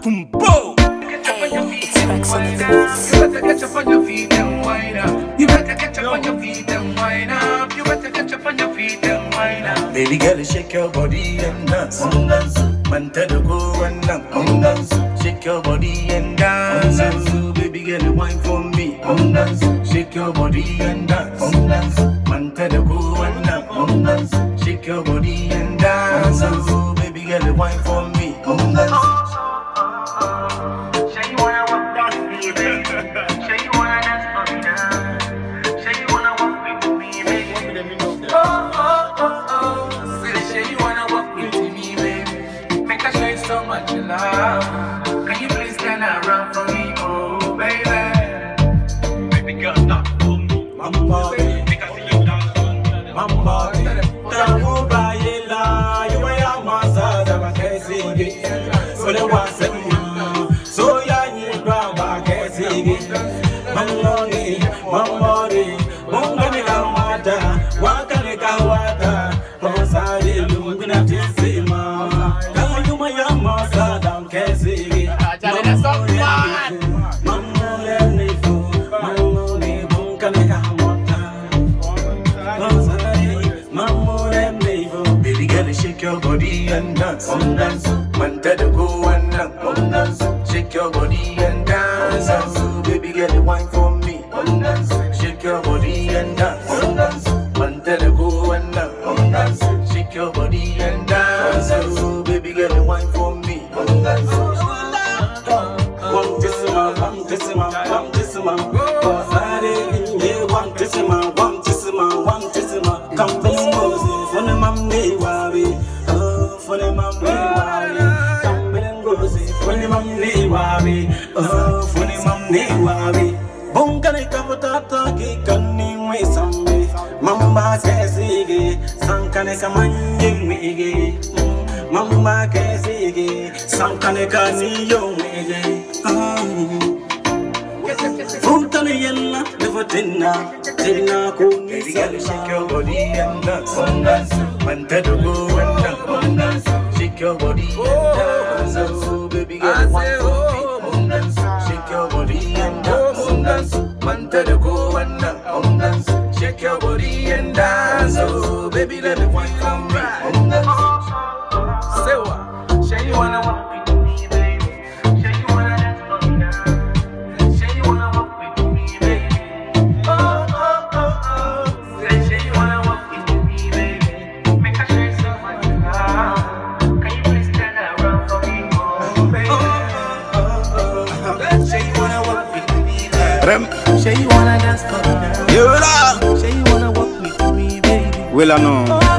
kumbo. It's REKX on the beats. You better catch up on your feet and wind up. You better catch up on your feet and wind up. You better catch up on your feet and wind up. Baby girl, shake your body and dance. Man, tell the go and dance. Shake your body and dance. Baby girl, wine for me. Shake your body and dance. Man, tell the go and dance. Shake your body and dance. Baby girl, wine for me. So much love. Can you please stand around for me, oh baby? Baby girl, not for me. Mama, Because you dance on me. Mama, Tamu bayela, you are my sada, my cassie. So the one said, so ya you grab my cassie. Mamoni, Mongani Kamata, Wakani Kawata, Rosari, Lumina Tissima. Come you my Yamasa, down cassie. Baby girl, shake your body and dance. Man, tell the go and dance. Shake your body and dance. Baby girl, wine for me. Shake your body and dance. Man, tell the go and dance. Shake your body and dance. Baby girl, wine for me. Mamba kesige, sankane kamanyenge. Mamba kesige, sankane kaniyongege. Funtale yella, levatina, tina kuni. Baby girl, shake your body and dance. Man, tell the go and dance. Shake your body and dance. Baby girl, wine for me. Shake your body and dance. Man, tell the go and dance. Shake your body and dance. Oh, baby, let me wine for me. say what? Say you wanna walk with me, baby. Say you wanna dance for me now. Say you wanna walk with me, baby. Oh, oh, oh, oh. Say you wanna walk with me, baby. Make I show you so much love. Can you please stand around for me, oh, baby? Say you wanna walk with me, baby. Say you wanna dance for me now. Say you wanna walk with me, baby. Well, I know.